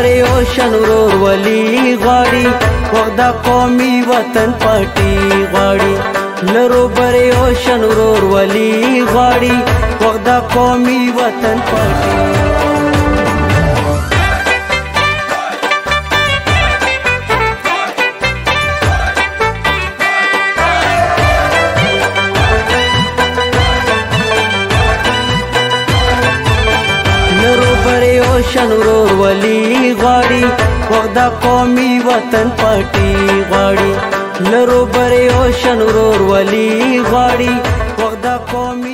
बरे ओशन ورور ولی غواړي وخت د قومي وطن پټي غواړي لرو بره اوشن ورور ولی غواړي وخت د قومي وطن پټي اوشن ورور ولی غواړي وخت د قومي وطن پټي غواړي لرو بره اوشن ورور ولی غواړي وخت د قومي